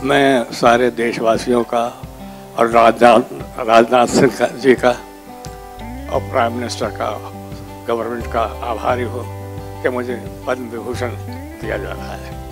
मैं सारे देशवासियों का और राजनाथ सिंह जी का और प्राइम मिनिस्टर का, गवर्नमेंट का आभारी हूँ कि मुझे पद्म विभूषण दिया जा रहा है।